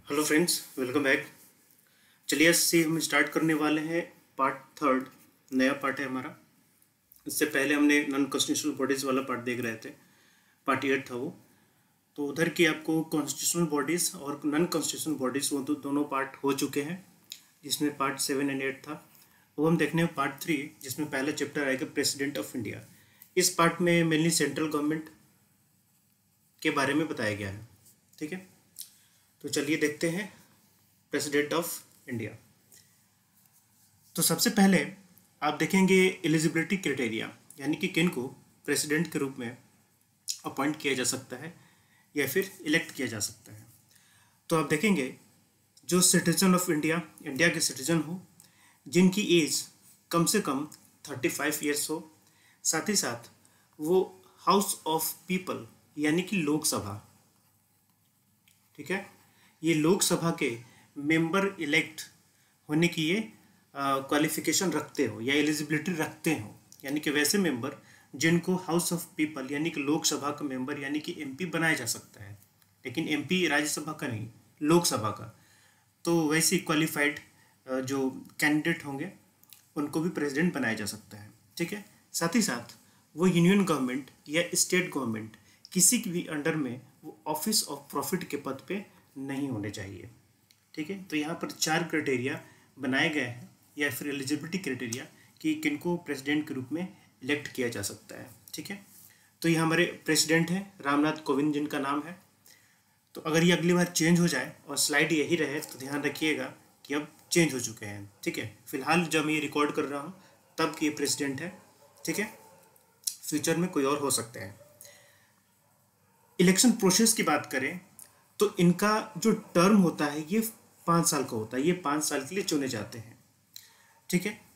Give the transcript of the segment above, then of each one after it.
Hello friends, welcome back. चलिए से हम स्टार्ट करने वाले हैं पार्ट थर्ड। नया पार्ट है हमारा। इससे पहले हमने नॉन कॉन्स्टिट्यूशनल बॉडीज़ वाला पार्ट देख रहे थे, पार्ट 8 था वो। तो उधर की आपको कॉन्स्टिट्यूशनल बॉडीज़ और नॉन कॉन्स्टिट्यूशनल बॉडीज़ वो दोनों पार्ट हो चुके हैं, जिसमें पार्ट 7 एंड 8 था। वो हम देखने हैं पार्ट 3, जिसमें पहला चैप्टर आएगा प्रेसिडेंट ऑफ इंडिया। इस पार्ट में मेनली सेंट्रल गवर्नमेंट के बारे में बताया गया है। ठीक है, तो चलिए देखते हैं प्रेसिडेंट ऑफ इंडिया। तो सबसे पहले आप देखेंगे एलिजिबिलिटी क्राइटेरिया, यानी कि किन को प्रेसिडेंट के रूप में अपॉइंट किया जा सकता है या फिर इलेक्ट किया जा सकता है। तो आप देखेंगे जो सिटीजन ऑफ इंडिया, इंडिया के सिटीजन हो, जिनकी एज कम से कम 35 ईयर्स हो, साथ ही साथ वो हाउस ऑफ पीपल यानी कि लोकसभा, ठीक है, ये लोकसभा के मेंबर इलेक्ट होने की ये क्वालिफिकेशन रखते हो या एलिजिबिलिटी रखते हो, यानी कि वैसे मेंबर जिनको हाउस ऑफ पीपल यानी कि लोकसभा का मेंबर यानी कि एमपी बनाया जा सकता है, लेकिन एमपी राज्यसभा का नहीं, लोकसभा का। तो वैसे क्वालिफाइड जो कैंडिडेट होंगे उनको भी प्रेसिडेंट बनाया जा सकता है। ठीक है, साथ ही साथ वो यूनियन गवर्नमेंट या स्टेट गवर्नमेंट किसी की भी अंडर में वो ऑफिस ऑफ प्रॉफिट के पद पे नहीं होने चाहिए। ठीक है, तो यहाँ पर 4 क्राइटेरिया बनाए गए हैं या फिर एलिजिबिलिटी क्राइटेरिया कि किनको प्रेसिडेंट के रूप में इलेक्ट किया जा सकता है। ठीक है, तो ये हमारे प्रेसिडेंट हैं रामनाथ कोविंद, जिनका नाम है। तो अगर ये अगली बार चेंज हो जाए और स्लाइड यही रहे तो ध्यान रखिएगा कि अब चेंज हो चुके हैं। ठीक है, फिलहाल जब मैं ये रिकॉर्ड कर रहा हूँ तब कि ये प्रेसिडेंट है। ठीक है, फ्यूचर में कोई और हो सकता है। इलेक्शन प्रोसेस की बात करें तो इनका जो टर्म होता है ये 5 साल का होता है। ये 5 साल के लिए चुने जाते हैं। ठीक है,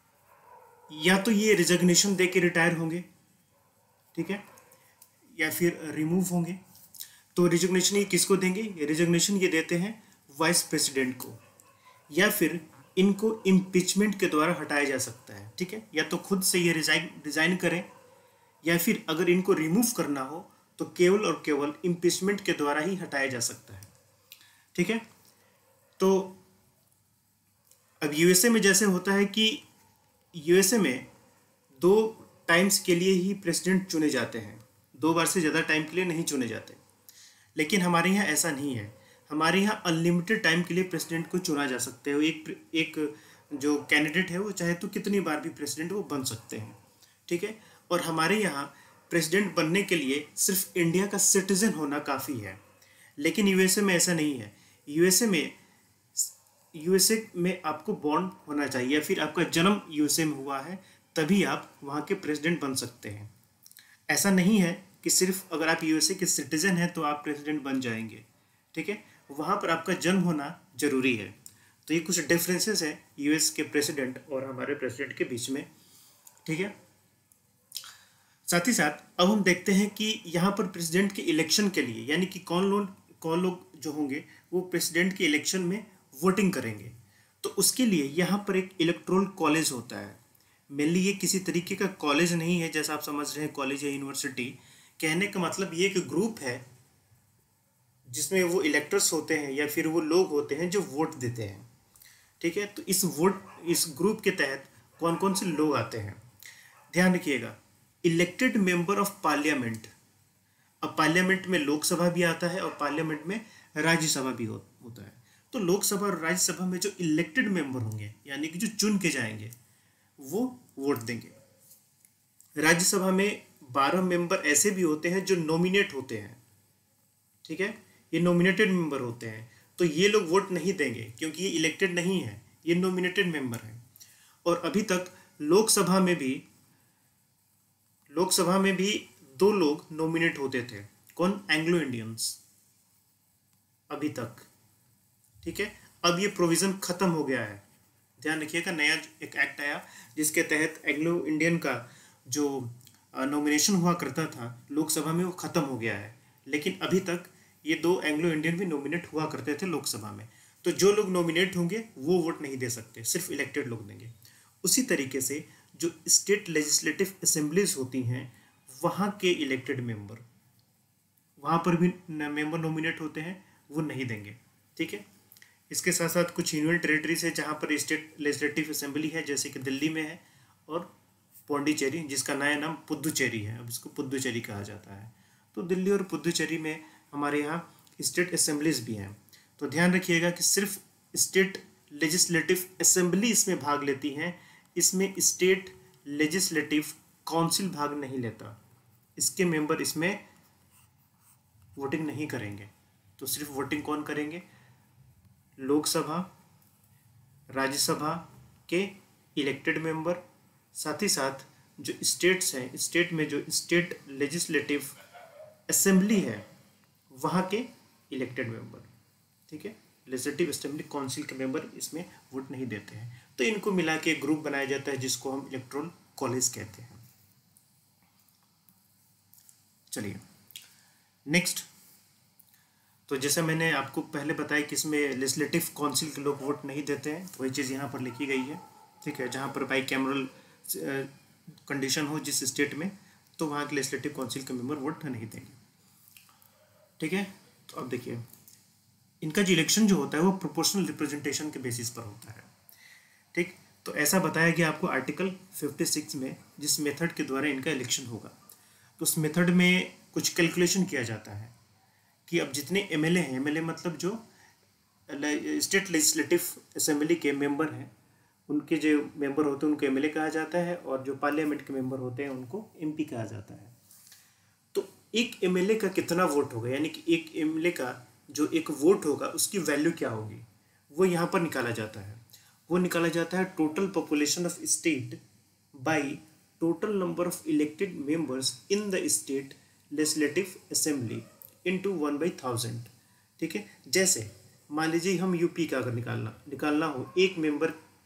या तो ये रिजग्नेशन दे के रिटायर होंगे, ठीक है, या फिर रिमूव होंगे। तो रिजग्नेशन ये किसको देंगे? रिजग्नेशन ये देते हैं वाइस प्रेसिडेंट को, या फिर इनको इम्पीचमेंट के द्वारा हटाया जा सकता है। ठीक है, या तो खुद से ये रिजाइन करें, या फिर अगर इनको रिमूव करना हो तो केवल और केवल इम्पीचमेंट के द्वारा ही हटाया जा सकता है। ठीक है, तो अब यूएसए में जैसे होता है कि यूएसए में 2 टाइम्स के लिए ही प्रेसिडेंट चुने जाते हैं, 2 बार से ज़्यादा टाइम के लिए नहीं चुने जाते। लेकिन हमारे यहाँ ऐसा नहीं है। हमारे यहाँ अनलिमिटेड टाइम के लिए प्रेसिडेंट को चुना जा सकता है। एक जो कैंडिडेट है वो चाहे तो कितनी बार भी प्रेसिडेंट वो बन सकते हैं। ठीक है, और हमारे यहाँ प्रेसिडेंट बनने के लिए सिर्फ इंडिया का सिटीजन होना काफ़ी है, लेकिन यूएसए में ऐसा नहीं है। यूएसए में आपको बॉर्न होना चाहिए, या फिर आपका जन्म यूएसए में हुआ है तभी आप वहाँ के प्रेसिडेंट बन सकते हैं। ऐसा नहीं है कि सिर्फ अगर आप यूएसए के सिटीजन हैं तो आप प्रेसिडेंट बन जाएंगे। ठीक है, वहाँ पर आपका जन्म होना जरूरी है। तो ये कुछ डिफरेंसेस हैं यूएस के प्रेसिडेंट और हमारे प्रेसिडेंट के बीच में। ठीक है, साथ ही साथ अब हम देखते हैं कि यहाँ पर प्रेसिडेंट के इलेक्शन के लिए, यानी कि कौन लोग जो होंगे वो प्रेसिडेंट के इलेक्शन में वोटिंग करेंगे। तो उसके लिए यहाँ पर एक इलेक्टोरल कॉलेज होता है। मेनली ये किसी तरीके का कॉलेज नहीं है जैसा आप समझ रहे हैं कॉलेज या यूनिवर्सिटी। कहने का मतलब ये एक ग्रुप है जिसमें वो इलेक्टर्स होते हैं या फिर वो लोग होते हैं जो वोट देते हैं। ठीक है, तो इस ग्रुप के तहत कौन कौन से लोग आते हैं ध्यान रखिएगा। इलेक्टेड मेंबर ऑफ पार्लियामेंट, अब पार्लियामेंट में लोकसभा भी आता है और पार्लियामेंट में राज्यसभा भी होता है। तो लोकसभा और राज्यसभा में जो इलेक्टेड मेंबर होंगे यानी कि जो चुन के जाएंगे वो वोट देंगे। राज्यसभा में 12 मेंबर ऐसे भी होते हैं जो नॉमिनेट होते हैं। ठीक है, ये नॉमिनेटेड मेंबर होते हैं, तो ये लोग वोट नहीं देंगे क्योंकि ये इलेक्टेड नहीं है, ये नॉमिनेटेड मेंबर हैं। और अभी तक लोकसभा में भी 2 लोग नॉमिनेट होते थे। कौन? एंग्लो इंडियंस, अभी तक। ठीक है, अब ये प्रोविजन खत्म हो गया है। ध्यान रखिएगा, नया एक एक्ट आया जिसके तहत एंग्लो इंडियन का जो नॉमिनेशन हुआ करता था लोकसभा में वो खत्म हो गया है। लेकिन अभी तक ये 2 एंग्लो इंडियन भी नॉमिनेट हुआ करते थे लोकसभा में। तो जो लोग नॉमिनेट होंगे वो वोट नहीं दे सकते, सिर्फ इलेक्टेड लोग देंगे। उसी तरीके से जो स्टेट लेजिस्लेटिव असेंबलीज होती हैं वहाँ के इलेक्टेड मेंबर, वहाँ पर भी मेंबर नॉमिनेट होते हैं, वो नहीं देंगे। ठीक है। इसके साथ साथ कुछ यूनियन टेरिटरीज है जहाँ पर स्टेट लेजिस्लेटिव असेंबली है, जैसे कि दिल्ली में है, और पौंडीचेरी जिसका नया नाम पुदुचेरी है, अब इसको पुदुचेरी कहा जाता है। तो दिल्ली और पुदुचेरी में हमारे यहाँ स्टेट असेंबलीज भी हैं। तो ध्यान रखिएगा कि सिर्फ स्टेट लेजिस्लेटिव असेंबली इसमें भाग लेती हैं, इसमें स्टेट लेजिस्लेटिव काउंसिल भाग नहीं लेता, इसके मेंबर इसमें वोटिंग नहीं करेंगे। तो सिर्फ वोटिंग कौन करेंगे? लोकसभा, राज्यसभा के इलेक्टेड मेंबर, साथ ही साथ जो स्टेट्स हैं, स्टेट में जो स्टेट लेजिस्लेटिव असेंबली है वहाँ के इलेक्टेड मेंबर, ठीक है। लेजिस्लेटिव असेंबली काउंसिल के मेंबर इसमें वोट नहीं देते हैं। तो इनको मिला के ग्रुप बनाया जाता है जिसको हम इलेक्टोरल कॉलेज कहते हैं। चलिए नेक्स्ट, तो जैसे मैंने आपको पहले बताया कि इसमें लेजिस्लेटिव काउंसिल के लोग वोट नहीं देते हैं, वही चीज़ यहाँ पर लिखी गई है, ठीक है। जहाँ पर बाई कैमरल कंडीशन हो जिस स्टेट में, तो वहाँ के लेजिस्लेटिव काउंसिल के मेंबर वोट नहीं देंगे, ठीक है। तो अब देखिए, इनका जो इलेक्शन जो होता है वो प्रोपोर्शनल रिप्रेजेंटेशन के बेसिस पर होता है, ठीक। तो ऐसा बताया गया आपको आर्टिकल 56 में, जिस मेथड के द्वारा इनका इलेक्शन होगा। तो उस मेथड में कुछ कैलकुलेशन किया जाता है कि अब जितने एमएलए हैं, एमएलए मतलब जो स्टेट लेजिस्लेटिव असेंबली के मेंबर हैं, उनके जो मेंबर होते हैं उनको एमएलए कहा जाता है, और जो पार्लियामेंट के मेंबर होते हैं उनको एमपी कहा जाता है। तो एक एमएलए का कितना वोट होगा, यानी कि एक एमएलए का जो एक वोट होगा उसकी वैल्यू क्या होगी, वो यहाँ पर निकाला जाता है। वो निकाला जाता है total population of state by total number of elected members in the state legislative assembly into 1/1000, ठीक है। जैसे मान लीजिए हम यूपी का अगर निकालना हो, एक मेंबर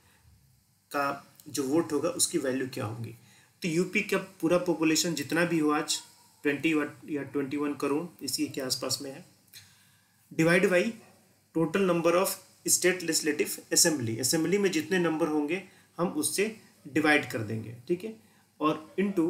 का जो वोट होगा उसकी वैल्यू क्या होगी। तो यूपी का पूरा पॉपुलेशन जितना भी हो आज 20 या 21 करोड़ इसी के आसपास में है, divide by total number of state legislative assembly में जितने नंबर होंगे हम उससे डिवाइड कर देंगे, ठीक है, और इनटू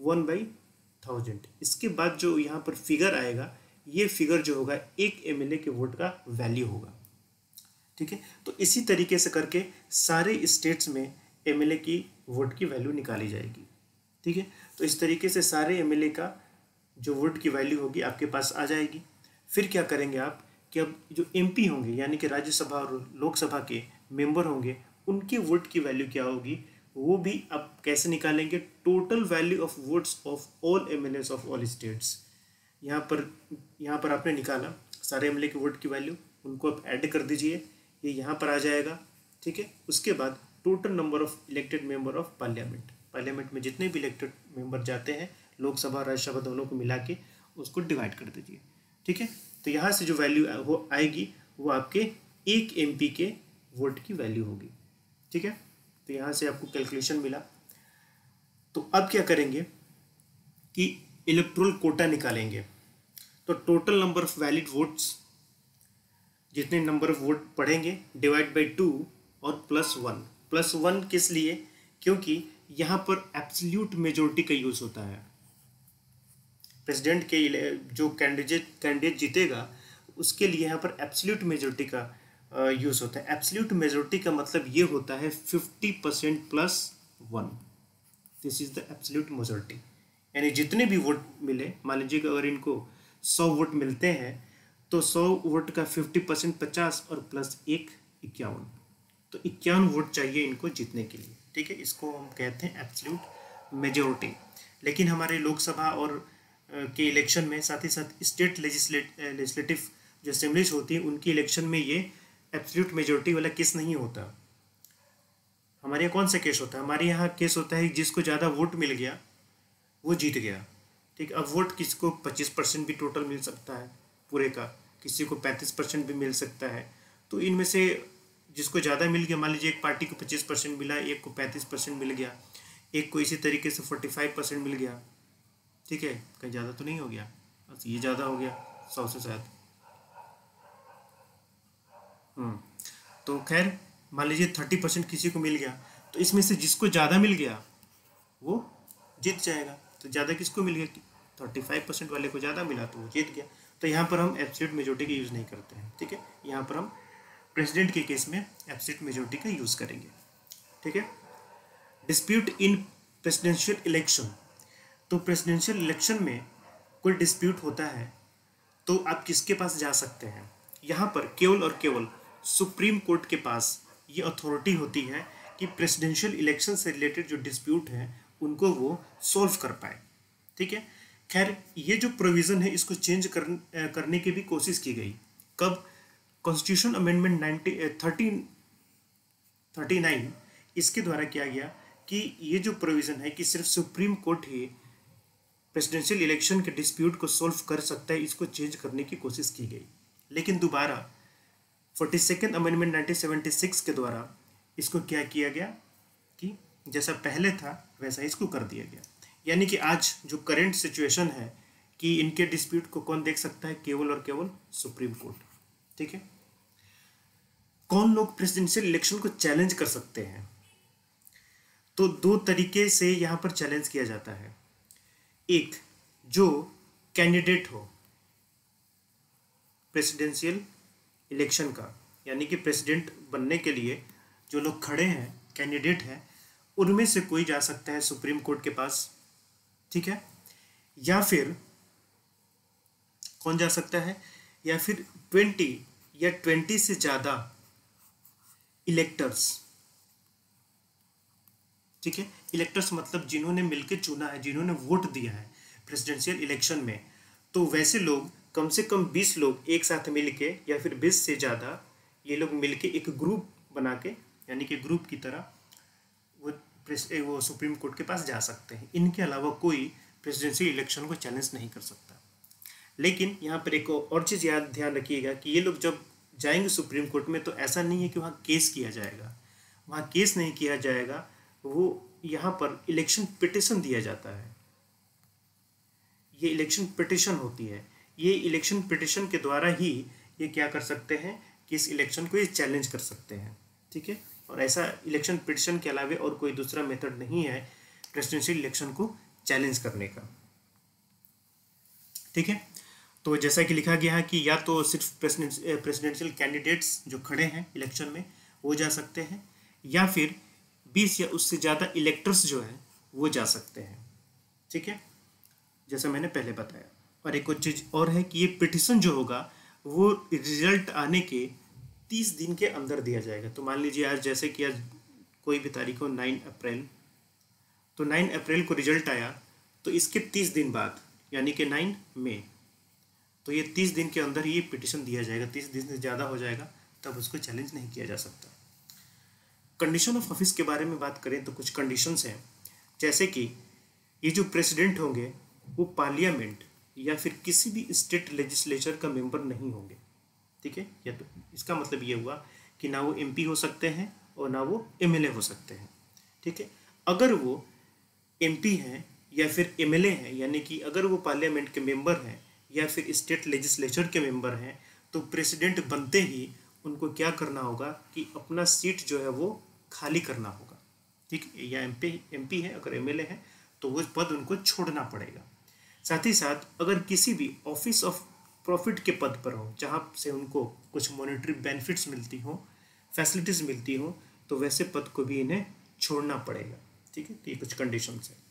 1/1000। इसके बाद जो यहाँ पर फिगर आएगा, ये फिगर जो होगा एक एमएलए के वोट का वैल्यू होगा, ठीक है। तो इसी तरीके से करके सारे स्टेट्स में एमएलए की वोट की वैल्यू निकाली जाएगी, ठीक है। तो इस तरीके से सारे एमएलए का जो वोट की वैल्यू होगी आपके पास आ जाएगी। फिर क्या करेंगे आप कि अब जो एमपी होंगे, यानी कि राज्यसभा और लोकसभा के मेंबर होंगे, उनके वोट की वैल्यू क्या होगी, वो भी आप कैसे निकालेंगे? Total value of votes of all MLAs of all states. यहाँ पर आपने निकाला सारे एमएलए के वोट की वैल्यू, उनको आप ऐड कर दीजिए, ये यहाँ पर आ जाएगा, ठीक है। उसके बाद total number of elected member of parliament में जितने भी इलेक्टेड मेंबर जाते हैं, लोकसभा राज्यसभा दोनों को मिला के उसको डिवाइड कर दीजिए, ठीक है। तो यहाँ से जो वैल्यू वो आएगी वो आपके एक एमपी के वोट की वैल्यू होगी, ठीक है। तो यहाँ से आपको कैलकुलेशन मिला। तो अब क्या करेंगे कि इलेक्टोरल कोटा निकालेंगे। तो total number of valid votes, जितने नंबर ऑफ वोट पढ़ेंगे, डिवाइड बाई 2 और +1 किस लिए? क्योंकि यहाँ पर एब्सोल्यूट मेजोरिटी का यूज होता है। प्रेसिडेंट के जो कैंडिडेट जीतेगा उसके लिए यहाँ पर एब्सोल्यूट मेजोरिटी का यूज होता है। एब्सोल्यूट मेजोरिटी का मतलब ये होता है 50% +1, this is the absolute majority. यानी जितने भी वोट मिले, मान लीजिए कि अगर इनको 100 वोट मिलते हैं तो 100 वोट का 50% 50 और +1 51, तो 51 वोट चाहिए इनको जीतने के लिए, ठीक है। इसको हम कहते हैं एब्सोल्यूट मेजोरिटी। लेकिन हमारे लोकसभा और के इलेक्शन में, साथ ही साथ स्टेट लेजिस्लेटिव जो असेंबलीज होती हैं उनकी इलेक्शन में ये एब्सोल्यूट मेजोरिटी वाला केस नहीं होता। हमारे यहाँ कौन सा केस होता है? हमारे यहाँ केस होता है जिसको ज़्यादा वोट मिल गया वो जीत गया, ठीक। अब वोट किसी को 25% भी टोटल मिल सकता है पूरे का, किसी को 35% भी मिल सकता है। तो इनमें से जिसको ज़्यादा मिल गया, मान लीजिए एक पार्टी को 25% मिला, एक को 35% मिल गया, एक को इसी तरीके से 45% मिल गया, ठीक है। कहीं ज़्यादा तो नहीं हो गया, बस ये ज़्यादा हो गया 100 से शायद। तो खैर मान लीजिए 30% किसी को मिल गया, तो इसमें से जिसको ज़्यादा मिल गया वो जीत जाएगा। तो ज़्यादा किसको मिल गया? 35% वाले को ज़्यादा मिला तो वो जीत गया। तो यहाँ पर हम एब्सोल्यूट मेजोरिटी का यूज़ नहीं करते हैं, ठीक है। यहाँ पर हम प्रेसिडेंट के केस में एब्सोल्यूट मेजॉरिटी का यूज़ करेंगे। ठीक है। डिस्प्यूट इन प्रेसिडेंशियल इलेक्शन, तो प्रेसिडेंशियल इलेक्शन में कोई डिस्प्यूट होता है तो आप किसके पास जा सकते हैं? यहाँ पर केवल और केवल सुप्रीम कोर्ट के पास ये अथॉरिटी होती है कि प्रेसिडेंशियल इलेक्शन से रिलेटेड जो डिस्प्यूट है उनको वो सॉल्व कर पाए। ठीक है। खैर ये जो प्रोविज़न है इसको चेंज करने की भी कोशिश की गई। कब? कॉन्स्टिट्यूशन अमेंडमेंट 1939 इसके द्वारा किया गया कि ये जो प्रोविज़न है कि सिर्फ सुप्रीम कोर्ट ही प्रेसिडेंशियल इलेक्शन के डिस्प्यूट को सॉल्व कर सकता है, इसको चेंज करने की कोशिश की गई। लेकिन दोबारा 42nd अमेंडमेंट 1976 के द्वारा इसको क्या किया गया कि जैसा पहले था वैसा इसको कर दिया गया। यानी कि आज जो करंट सिचुएशन है कि इनके डिस्प्यूट को कौन देख सकता है? केवल और केवल सुप्रीम कोर्ट। ठीक है। कौन लोग प्रेसिडेंशियल इलेक्शन को चैलेंज कर सकते हैं? तो दो तरीके से यहाँ पर चैलेंज किया जाता है। एक, जो कैंडिडेट हो प्रेसिडेंशियल इलेक्शन का, यानी कि प्रेसिडेंट बनने के लिए जो लोग खड़े हैं, कैंडिडेट हैं, उनमें से कोई जा सकता है सुप्रीम कोर्ट के पास। ठीक है। या फिर कौन जा सकता है? या फिर 20 या 20 से ज़्यादा इलेक्टर्स। ठीक है। इलेक्टर्स मतलब जिन्होंने मिलकर चुना है, जिन्होंने वोट दिया है प्रेसिडेंशियल इलेक्शन में, तो वैसे लोग कम से कम 20 लोग एक साथ मिलके या फिर 20 से ज़्यादा ये लोग मिलके एक ग्रुप बना के, यानी कि ग्रुप की तरह वो सुप्रीम कोर्ट के पास जा सकते हैं। इनके अलावा कोई प्रेसिडेंशियल इलेक्शन को चैलेंज नहीं कर सकता। लेकिन यहाँ पर एक और चीज़ ध्यान रखिएगा कि ये लोग जब जाएंगे सुप्रीम कोर्ट में तो ऐसा नहीं है कि वहाँ केस किया जाएगा, वहाँ केस नहीं किया जाएगा, वो यहाँ पर इलेक्शन पिटिशन दिया जाता है। ये इलेक्शन पिटिशन होती है। ये इलेक्शन पिटिशन के द्वारा ही ये क्या कर सकते हैं कि इस इलेक्शन को ये चैलेंज कर सकते हैं। ठीक है। और ऐसा इलेक्शन पिटिशन के अलावा और कोई दूसरा मेथड नहीं है प्रेसिडेंशियल इलेक्शन को चैलेंज करने का। ठीक है। तो जैसा कि लिखा गया है कि या तो सिर्फ प्रेसिडेंशियल कैंडिडेट्स जो खड़े हैं इलेक्शन में वो जा सकते हैं, या फिर 20 या उससे ज़्यादा इलेक्टर्स जो हैं वो जा सकते हैं। ठीक है, जैसा मैंने पहले बताया। और एक और चीज़ और है कि ये पिटिशन जो होगा वो रिजल्ट आने के 30 दिन के अंदर दिया जाएगा। तो मान लीजिए आज जैसे कि आज कोई भी तारीख हो 9 अप्रैल, तो 9 अप्रैल को रिजल्ट आया तो इसके 30 दिन बाद यानी कि 9 मई, तो ये 30 दिन के अंदर ये पिटिशन दिया जाएगा। 30 दिन से ज़्यादा हो जाएगा तब उसको चैलेंज नहीं किया जा सकता। कंडीशन ऑफ ऑफिस के बारे में बात करें तो कुछ कंडीशंस हैं, जैसे कि ये जो प्रेसिडेंट होंगे वो पार्लियामेंट या फिर किसी भी स्टेट लेजिस्लेचर का मेंबर नहीं होंगे। ठीक है, या तो इसका मतलब ये हुआ कि ना वो एमपी हो सकते हैं और ना वो एमएलए हो सकते हैं। ठीक है, अगर वो एमपी हैं या फिर एमएलए हैं, यानी कि अगर वो पार्लियामेंट के मेंबर हैं या फिर स्टेट लेजिस्लेचर के मेंबर हैं, तो प्रेसिडेंट बनते ही उनको क्या करना होगा कि अपना सीट जो है वो खाली करना होगा। ठीक है, या एमपी है, अगर एमएलए है तो वो पद उनको छोड़ना पड़ेगा। साथ ही साथ अगर किसी भी ऑफिस ऑफ प्रॉफिट के पद पर हो जहाँ से उनको कुछ मॉनेटरी बेनिफिट्स मिलती हो, फैसिलिटीज़ मिलती हो, तो वैसे पद को भी इन्हें छोड़ना पड़ेगा। ठीक है, तो ये कुछ कंडीशंस है।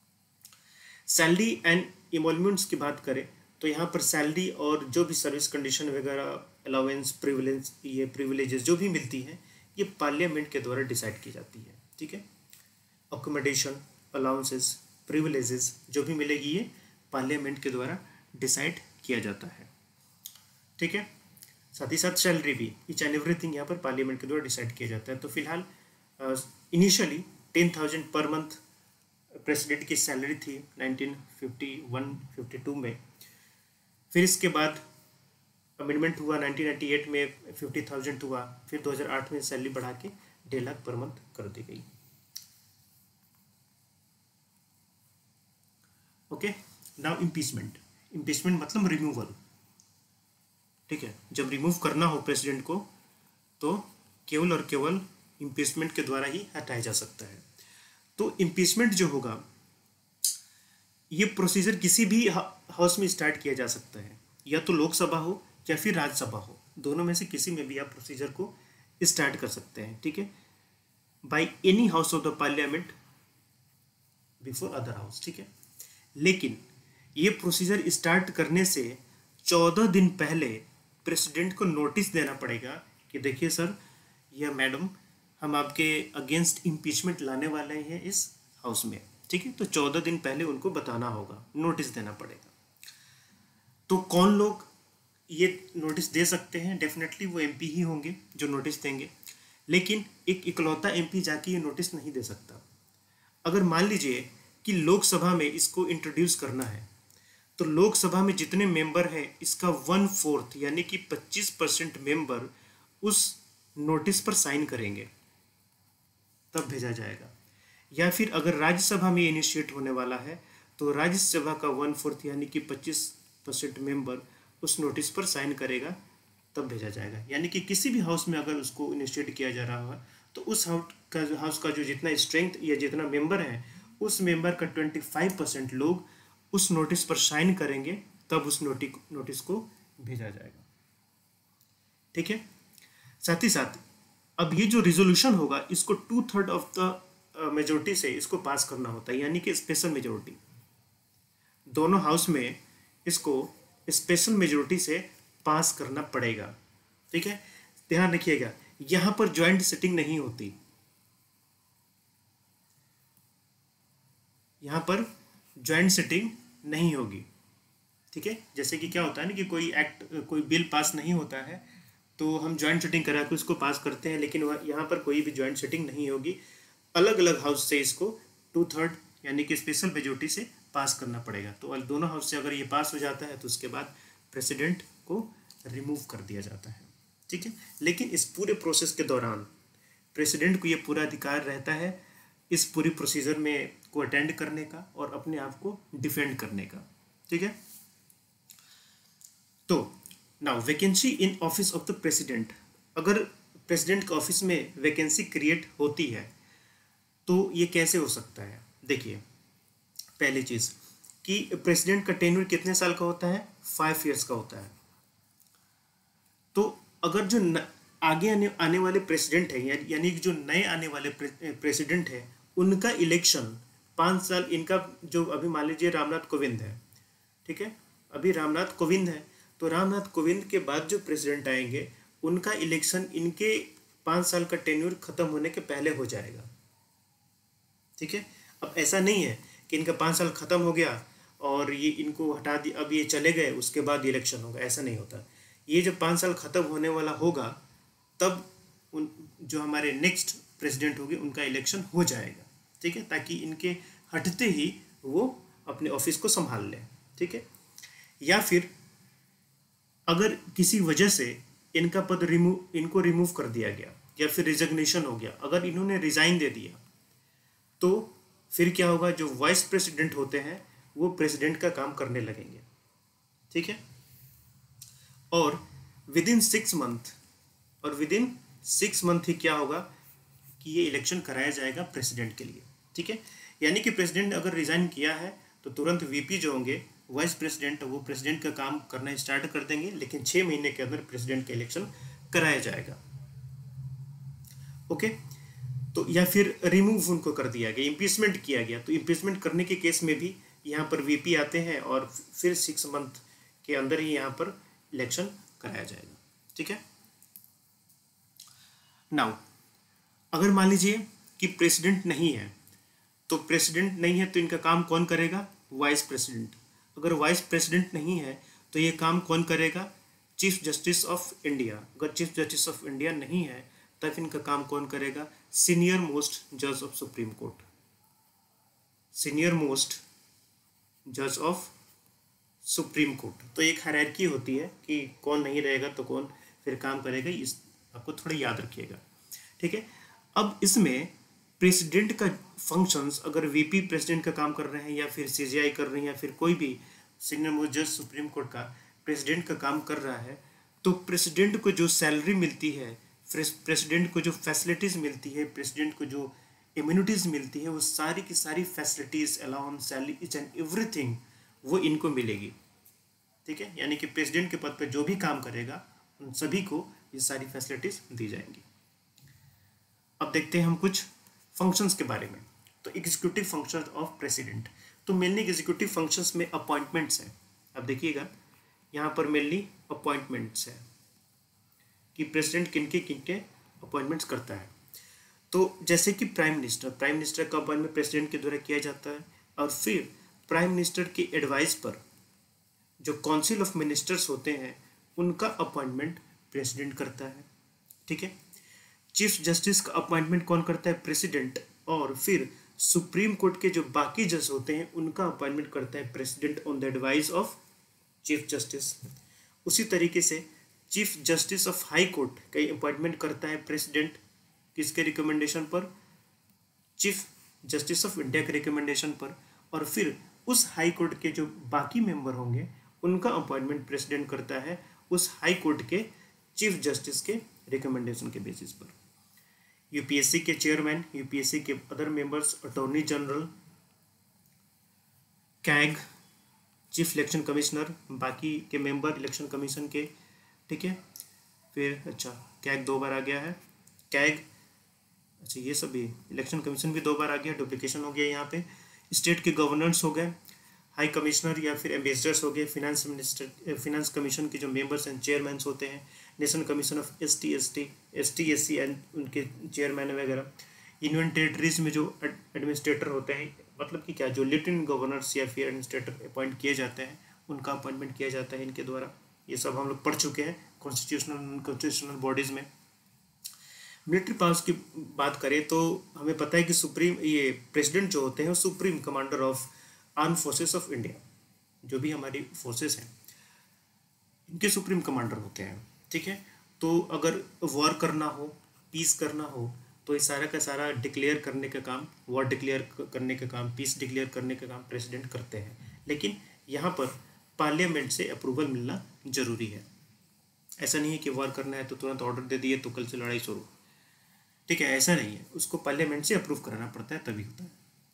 सैलरी एंड इमोलमेंट्स की बात करें तो यहाँ पर सैलरी और जो भी सर्विस कंडीशन वगैरह, अलाउंस, प्रिविलेज, ये प्रिविलेजेस जो भी मिलती हैं ये पार्लियामेंट के द्वारा डिसाइड की जाती है। ठीक है, अकोमोडेशन, अलाउंसेस, प्रिविलेजेस जो भी मिलेगी ये पार्लियामेंट के द्वारा डिसाइड किया जाता है। ठीक है, साथ ही साथ सैलरी भी, ईच एंड एवरीथिंग यहाँ पर पार्लियामेंट के द्वारा डिसाइड किया जाता है। तो फिलहाल इनिशियली 10,000 पर मंथ प्रेसिडेंट की सैलरी थी 1951-52 में। फिर इसके बाद अमेंडमेंट हुआ 1998 में, 50,000 हुआ। फिर 2008 में सैलरी बढ़ा के 1.5 लाख पर मंथ कर दी गई। Okay, now impeachment. इम्पीचमेंट मतलब रिमूवल। ठीक है, जब रिमूव करना हो प्रेसिडेंट को तो केवल और केवल इम्पीचमेंट के द्वारा ही हटाया जा सकता है। तो इम्पीचमेंट जो होगा ये प्रोसीजर किसी भी हाउस में स्टार्ट किया जा सकता है, या तो लोकसभा हो या फिर राज्यसभा हो। दोनों में से किसी में भी आप प्रोसीजर को स्टार्ट कर सकते हैं, ठीक है, by any house of the parliament before other house, ठीक है। लेकिन ये प्रोसीजर स्टार्ट करने से 14 दिन पहले प्रेसिडेंट को नोटिस देना पड़ेगा कि देखिए सर या मैडम, हम आपके अगेंस्ट इम्पीचमेंट लाने वाले हैं इस हाउस में, ठीक है। तो 14 दिन पहले उनको बताना होगा, नोटिस देना पड़ेगा। तो कौन लोग ये नोटिस दे सकते हैं? डेफिनेटली वो एमपी ही होंगे जो नोटिस देंगे, लेकिन एक इकलौता एमपी जाके ये नोटिस नहीं दे सकता। अगर मान लीजिए कि लोकसभा में इसको इंट्रोड्यूस करना है, तो लोकसभा में जितने मेंबर हैं इसका 1/4 यानी कि 25% मेंबर उस नोटिस पर साइन करेंगे, तब भेजा जाएगा। या फिर अगर राज्यसभा में इनिशिएट होने वाला है तो राज्यसभा का 1/4 यानी कि 25% मेंबर उस नोटिस पर साइन करेगा, तब भेजा जाएगा। यानी कि किसी भी हाउस में अगर उसको इनिशिएट किया जा रहा है तो उस हाउस का जो जितना स्ट्रेंथ या जितना मेंबर है उस मेंबर का 25% लोग उस नोटिस पर साइन करेंगे, तब उस नोटिस को भेजा जाएगा, ठीक है। साथ ही साथ अब ये जो रिजोल्यूशन होगा इसको 2/3 ऑफ द मेजोरिटी से इसको पास करना होता है, यानी कि स्पेशल मेजोरिटी। दोनों हाउस में इसको स्पेशल मेजोरिटी से पास करना पड़ेगा, ठीक है। ध्यान रखिएगा, यहां पर ज्वाइंट सिटिंग नहीं होती, यहां पर ज्वाइंट सिटिंग नहीं होगी, ठीक है। जैसे कि क्या होता है ना कि कोई बिल पास नहीं होता है तो हम ज्वाइंट सिटिंग करा के उसको पास करते हैं, लेकिन यहाँ पर कोई भी ज्वाइंट सिटिंग नहीं होगी। अलग अलग हाउस से इसको 2/3 यानी कि स्पेशल मेजोरिटी से पास करना पड़ेगा। तो दोनों हाउस से अगर ये पास हो जाता है तो उसके बाद प्रेसिडेंट को रिमूव कर दिया जाता है, ठीक है। लेकिन इस पूरे प्रोसेस के दौरान प्रेसिडेंट को ये पूरा अधिकार रहता है इस पूरी प्रोसीजर में को अटेंड करने का और अपने आप को डिफेंड करने का, ठीक है। तो now vacancy in office of the president, अगर प्रेसिडेंट के ऑफिस में वैकेंसी क्रिएट होती है तो ये कैसे हो सकता है? देखिए, पहली चीज़ कि प्रेसिडेंट का टेन्योर कितने साल का होता है? 5 इयर्स का होता है। तो अगर जो आगे आने वाले प्रेसिडेंट है यानी कि जो नए आने वाले प्रेसिडेंट है उनका इलेक्शन 5 साल, इनका जो अभी मान लीजिए रामनाथ कोविंद है, ठीक है, अभी रामनाथ कोविंद है, तो रामनाथ कोविंद के बाद जो प्रेसिडेंट आएंगे उनका इलेक्शन इनके 5 साल का टेन्योर खत्म होने के पहले हो जाएगा, ठीक है। अब ऐसा नहीं है कि इनका 5 साल खत्म हो गया और ये इनको हटा दिया, अब ये चले गए उसके बाद इलेक्शन होगा, ऐसा नहीं होता। ये जब 5 साल खत्म होने वाला होगा तब जो हमारे नेक्स्ट प्रेसिडेंट होंगे उनका इलेक्शन हो जाएगा, ठीक है, ताकि इनके हटते ही वो अपने ऑफिस को संभाल लें, ठीक है। या फिर अगर किसी वजह से इनका पद इनको रिमूव कर दिया गया या फिर रिजिग्नेशन हो गया, अगर इन्होंने रिजाइन दे दिया तो फिर क्या होगा? जो वाइस प्रेसिडेंट होते हैं वो प्रेसिडेंट का काम करने लगेंगे, ठीक है। और विदिन 6 मंथ ही क्या होगा कि ये इलेक्शन कराया जाएगा प्रेसिडेंट के लिए, ठीक है। यानी कि प्रेसिडेंट अगर रिजाइन किया है तो तुरंत वीपी जो होंगे वाइस प्रेसिडेंट, वो प्रेसिडेंट का काम करना स्टार्ट कर देंगे, लेकिन 6 महीने के अंदर प्रेसिडेंट का इलेक्शन कराया जाएगा, ओके। तो या फिर रिमूव उनको कर दिया गया, इम्पीचमेंट किया गया, तो इम्पीचमेंट करने के केस में भी यहाँ पर वीपी आते हैं और फिर 6 मंथ के अंदर ही यहाँ पर इलेक्शन कराया जाएगा, ठीक है। नाउ अगर मान लीजिए कि प्रेसिडेंट नहीं है, तो प्रेसिडेंट नहीं है तो इनका काम कौन करेगा? Vice president. अगर वाइस प्रेसिडेंट नहीं है तो ये काम कौन करेगा? Chief justice of India. अगर चीफ जस्टिस ऑफ इंडिया नहीं है तब इनका काम कौन करेगा? सीनियर मोस्ट जज of supreme court. Senior most जज ऑफ सुप्रीम कोर्ट। तो एक हायरार्की होती है कि कौन नहीं रहेगा तो कौन फिर काम करेगा, इस आपको थोड़ा याद रखिएगा, ठीक है। अब इसमें प्रेसिडेंट का फंक्शंस, अगर वीपी प्रेसिडेंट का काम कर रहे हैं या फिर सीजीआई कर रहे हैं या फिर कोई भी सीनियर मोस्ट जज सुप्रीम कोर्ट का प्रेसिडेंट का काम कर रहा है, तो प्रेसिडेंट को जो सैलरी मिलती है, प्रेसिडेंट को जो फैसिलिटीज़ मिलती है, प्रेसिडेंट को जो इम्यूनिटीज़ मिलती है, वो सारी की सारी facilities, allowance, salary, each and everything वो इनको मिलेगी, ठीक है। यानी कि प्रेसिडेंट के पद पर जो भी काम करेगा उन सभी को ये सारी फैसिलिटीज दी जाएंगी। अब देखते हैं हम कुछ फंक्शंस के बारे में। तो एग्जीक्यूटिव फंक्शंस ऑफ प्रेसिडेंट, तो मेनली एग्जीक्यूटिव फंक्शंस में अपॉइंटमेंट्स हैं। अब देखिएगा यहाँ पर मेनली अपॉइंटमेंट्स है कि प्रेसिडेंट किनके किनके अपॉइंटमेंट्स करता है। तो जैसे कि प्राइम मिनिस्टर का अपॉइंटमेंट प्रेसिडेंट के द्वारा किया जाता है, और फिर प्राइम मिनिस्टर की एडवाइस पर जो काउंसिल ऑफ मिनिस्टर्स होते हैं उनका अपॉइंटमेंट प्रेसिडेंट करता है। ठीक है, चीफ जस्टिस का अपॉइंटमेंट कौन करता है? प्रेसिडेंट। और फिर सुप्रीम कोर्ट के जो बाकी जज होते हैं उनका अपॉइंटमेंट करता है president on the advice of chief justice. उसी तरीके से chief justice of high court का अपॉइंटमेंट करता है प्रेसिडेंट, किसके रिकमेंडेशन पर? चीफ जस्टिस ऑफ इंडिया के रिकमेंडेशन पर। और फिर उस हाई कोर्ट के जो बाकी मेंबर होंगे उनका अपॉइंटमेंट प्रेसिडेंट करता है उस हाई कोर्ट के चीफ जस्टिस के रिकमेंडेशन के बेसिस पर। यूपीएससी के चेयरमैन, यूपीएससी के other members, attorney general, CAG, chief election commissioner, बाकी के मेंबर इलेक्शन कमीशन के। ठीक है, फिर अच्छा कैग 2 बार आ गया है, कैग, अच्छा ये सभी इलेक्शन कमीशन भी 2 बार आ गया, डुप्लीकेशन हो गया यहाँ पे। स्टेट के गवर्नर्स हो गए, हाई कमिश्नर या फिर एम्बेसडर्स हो गए, फिनेंस मिनिस्टर, फिनेंस कमीशन के जो मेंबर्स एंड चेयरमैन होते हैं, national commission of ST/SC and उनके चेयरमैन वगैरह। यूनियन टेरिटरीज में जो एडमिनिस्ट्रेटर होते हैं, मतलब कि क्या, जो लेफ्टिनेंट गवर्नर्स या फिर एडमिनिस्ट्रेटर अपॉइंट किए जाते हैं उनका अपॉइंटमेंट किया जाता है इनके द्वारा। ये सब हम लोग पढ़ चुके हैं कॉन्स्टिट्यूशनल नॉन कॉन्स्टिट्यूशनल बॉडीज में। मिलिट्री पावर्स की बात करें तो हमें पता है कि ये प्रेसिडेंट जो होते हैं वो supreme commander of arm forces of India, जो भी हमारी फोर्सेस हैं इनके सुप्रीम कमांडर होते हैं। ठीक है, तो अगर वॉर करना हो, पीस करना हो, तो ये सारा का सारा डिक्लेयर करने का काम, वॉर डिक्लेयर करने का काम, पीस डिक्लेयर करने का काम प्रेसिडेंट करते हैं। लेकिन यहाँ पर पार्लियामेंट से अप्रूवल मिलना जरूरी है। ऐसा नहीं है कि वॉर करना है तो तुरंत ऑर्डर दे दिए तो कल से लड़ाई शुरू। ठीक है, ऐसा नहीं है, उसको पार्लियामेंट से अप्रूव कराना पड़ता है तभी होता है।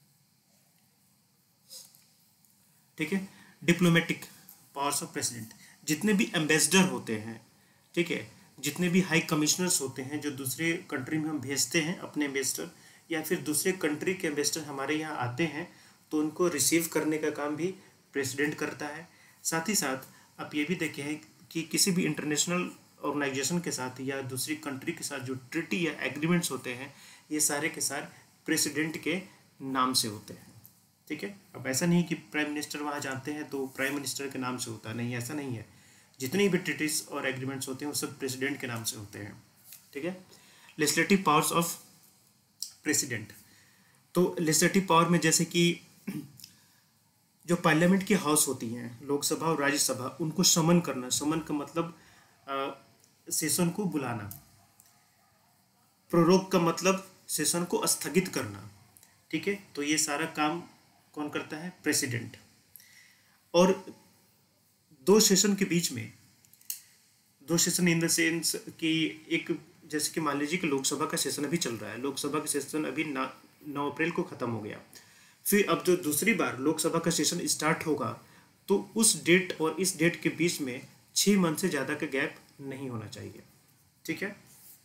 ठीक है, डिप्लोमेटिक पावर्स ऑफ प्रेसिडेंट, जितने भी एम्बेसडर होते हैं, ठीक है, जितने भी हाई कमिश्नर्स होते हैं जो दूसरे कंट्री में हम भेजते हैं अपने एम्बेसडर, या फिर दूसरे कंट्री के एम्बेसडर हमारे यहाँ आते हैं तो उनको रिसीव करने का काम भी प्रेसिडेंट करता है। साथ ही साथ आप ये भी देखे हैं कि किसी भी इंटरनेशनल ऑर्गेनाइजेशन के साथ या दूसरी कंट्री के साथ जो ट्रीटी या एग्रीमेंट्स होते हैं ये सारे के सारे प्रेसिडेंट के नाम से होते हैं। ठीक है, अब ऐसा नहीं कि प्राइम मिनिस्टर वहाँ जाते हैं तो प्राइम मिनिस्टर के नाम से होता नहीं, ऐसा नहीं है। जितनी भी ट्रीटीज और एग्रीमेंट्स होते हैं वो सब प्रेसिडेंट के नाम से होते हैं। ठीक है, लेजिस्लेटिव पावर्स ऑफ प्रेसिडेंट, तो लेजिस्लेटिव पावर में जैसे कि जो पार्लियामेंट की हाउस होती हैं, लोकसभा और राज्यसभा, उनको समन करना, समन का मतलब सेशन को बुलाना, प्रोरोग का मतलब सेशन को स्थगित करना। ठीक है, तो ये सारा काम कौन करता है? प्रेसिडेंट। और 2 सेशन के बीच में, 2 सेशन इन द सेंस कि एक, जैसे कि मान लीजिए कि लोकसभा का सेशन अभी चल रहा है, लोकसभा का सेशन अभी 9 अप्रैल को ख़त्म हो गया, फिर अब जो दूसरी बार लोकसभा का सेशन स्टार्ट होगा तो उस डेट और इस डेट के बीच में 6 मंथ से ज़्यादा का गैप नहीं होना चाहिए। ठीक है,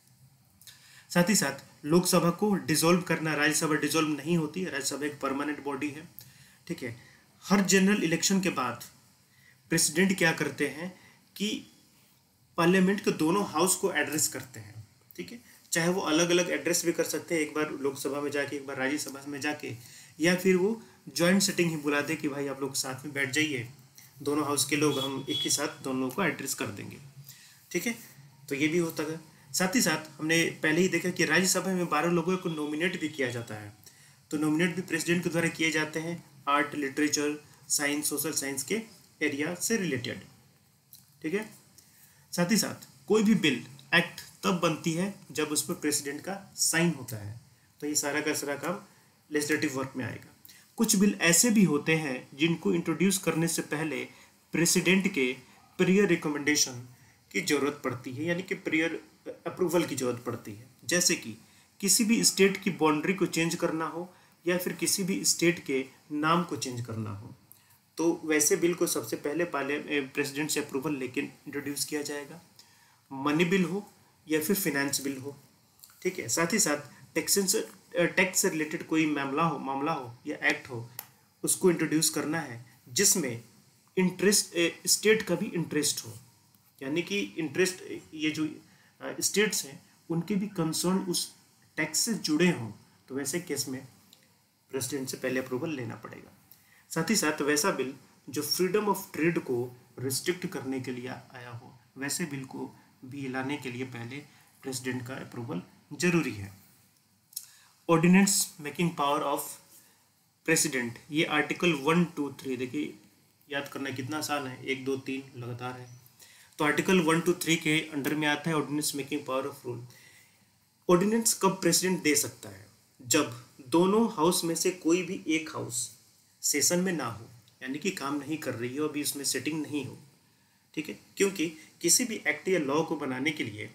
साथ ही साथ लोकसभा को डिसॉल्व करना, राज्यसभा डिसॉल्व नहीं होती, राज्यसभा एक परमानेंट बॉडी है। ठीक है, हर जनरल इलेक्शन के बाद प्रेसिडेंट क्या करते हैं कि पार्लियामेंट के दोनों हाउस को एड्रेस करते हैं। ठीक है, चाहे वो अलग अलग एड्रेस भी कर सकते हैं, एक बार लोकसभा में जाके एक बार राज्यसभा में जाके, या फिर वो जॉइंट सेटिंग ही बुला दे कि भाई आप लोग साथ में बैठ जाइए, दोनों हाउस के लोग, हम एक ही साथ दोनों को एड्रेस कर देंगे। ठीक है, तो ये भी होता है। साथ ही साथ हमने पहले ही देखा कि राज्यसभा में 12 लोगों को नॉमिनेट भी किया जाता है, तो नॉमिनेट भी प्रेसिडेंट के द्वारा किए जाते हैं, art, literature, science, social science के एरिया से रिलेटेड। ठीक है, साथ ही साथ कोई भी बिल, एक्ट तब बनती है जब उस पर प्रेसिडेंट का साइन होता है, तो ये सारा का सारा काम लेजिस्लेटिव वर्क में आएगा। कुछ बिल ऐसे भी होते हैं जिनको इंट्रोड्यूस करने से पहले प्रेसिडेंट के प्रियर रिकमेंडेशन की ज़रूरत पड़ती है, यानी कि प्रियर अप्रूवल की ज़रूरत पड़ती है। जैसे कि किसी भी स्टेट की बाउंड्री को चेंज करना हो या फिर किसी भी स्टेट के नाम को चेंज करना हो, तो वैसे बिल को सबसे पहले प्रेसिडेंट से अप्रूवल लेके इंट्रोड्यूस किया जाएगा। मनी बिल हो या फिर फिनेंस बिल हो, ठीक है। साथ ही साथ टैक्स से रिलेटेड कोई मामला हो या एक्ट हो, उसको इंट्रोड्यूस करना है जिसमें इंटरेस्ट स्टेट का भी इंटरेस्ट हो, यानी कि इंटरेस्ट ये जो स्टेट्स हैं उनके भी कंसर्न उस टैक्स से जुड़े हों, तो वैसे केस में प्रेसिडेंट से पहले अप्रूवल लेना पड़ेगा। साथ ही साथ वैसा बिल जो फ्रीडम ऑफ ट्रेड को रिस्ट्रिक्ट करने के लिए आया हो, वैसे बिल को भी लाने के लिए पहले प्रेसिडेंट का अप्रूवल जरूरी है। Ordinance making power of president, ये आर्टिकल 1, 2, 3, देखिए याद करना कितना आसान है, 1, 2, 3 लगातार है। तो आर्टिकल 1, 2, 3 के अंडर में आता है ordinance making power of rule. Ordinance कब प्रेसिडेंट दे सकता है? जब दोनों हाउस में से कोई भी एक हाउस सेशन में ना हो, यानी कि काम नहीं कर रही हो, अभी उसमें सेटिंग नहीं हो, ठीक है। क्योंकि किसी भी एक्ट या लॉ को बनाने के लिए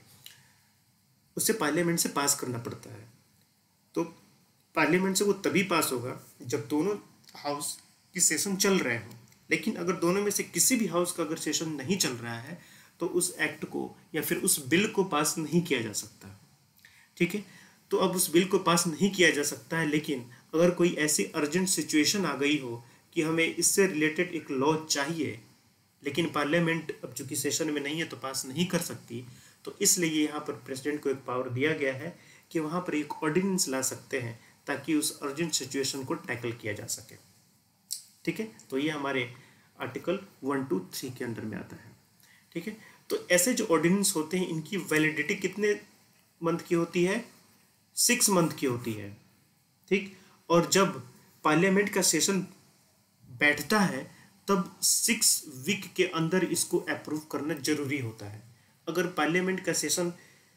उसे पार्लियामेंट से पास करना पड़ता है। तो पार्लियामेंट से वो तभी पास होगा जब दोनों हाउस की सेशन चल रहे हों। लेकिन अगर दोनों में से किसी भी हाउस का अगर सेशन नहीं चल रहा है तो उस एक्ट को या फिर उस बिल को पास नहीं किया जा सकता, ठीक है। तो अब उस बिल को पास नहीं किया जा सकता है, लेकिन अगर कोई ऐसी अर्जेंट सिचुएशन आ गई हो कि हमें इससे रिलेटेड एक लॉ चाहिए, लेकिन पार्लियामेंट अब चूंकि सेशन में नहीं है तो पास नहीं कर सकती, तो इसलिए यहाँ पर प्रेसिडेंट को एक पावर दिया गया है कि वहाँ पर एक ऑर्डिनेंस ला सकते हैं ताकि उस अर्जेंट सिचुएशन को टैकल किया जा सके, ठीक है। तो ये हमारे आर्टिकल 1, 2, 3 के अंडर में आता है, ठीक है। तो ऐसे जो ऑर्डिनेंस होते हैं इनकी वैलिडिटी कितने मंथ की होती है? 6 मंथ की होती है, ठीक। और जब पार्लियामेंट का सेशन बैठता है तब 6 वीक के अंदर इसको अप्रूव करना जरूरी होता है। अगर पार्लियामेंट का सेशन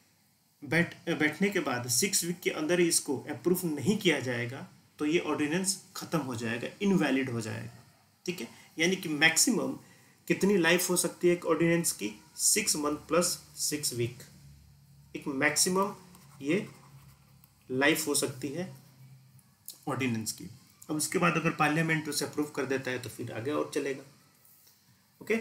बैठने के बाद 6 वीक के अंदर ही इसको अप्रूव नहीं किया जाएगा तो ये ऑर्डिनेंस खत्म हो जाएगा, इनवैलिड हो जाएगा, ठीक है। यानी कि मैक्सिमम कितनी लाइफ हो सकती है एक ऑर्डिनेंस की? 6 मंथ प्लस 6 वीक, एक मैक्सिमम ये लाइफ हो सकती है ऑर्डिनेंस की। अब उसके बाद अगर पार्लियामेंट उसे अप्रूव कर देता है तो फिर आगे और चलेगा, ओके।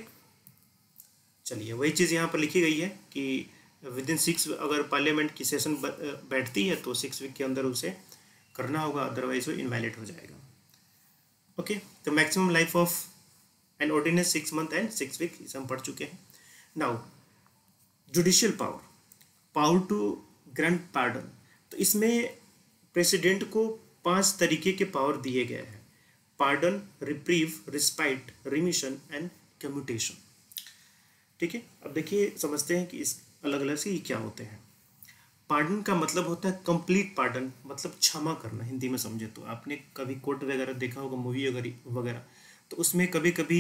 चलिए, वही चीज़ यहाँ पर लिखी गई है कि विद इन 6, अगर पार्लियामेंट की सेशन बैठती है तो 6 वीक के अंदर उसे करना होगा, अदरवाइज वो इनवैलिड हो जाएगा, ओके। तो maximum life of an ordinance 6 month and 6 week, इसे हम पढ़ चुके हैं। Now judicial power to grant pardon, तो इसमें प्रेसिडेंट को 5 तरीके के पावर दिए गए हैं: pardon, reprieve, respite, remission and commutation, ठीक है। अब देखिए, समझते हैं कि इस अलग अलग से ये क्या होते हैं। पार्डन का मतलब होता है कंप्लीट पार्डन, मतलब क्षमा करना, हिंदी में समझे तो। आपने कभी कोर्ट वगैरह देखा होगा, मूवी वगैरह, तो उसमें कभी कभी